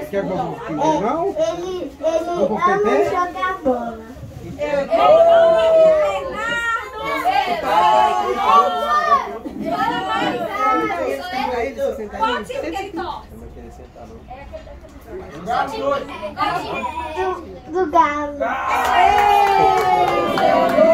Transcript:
Quer vamos primeiro, não? Ele ama jogar bola. Do galo.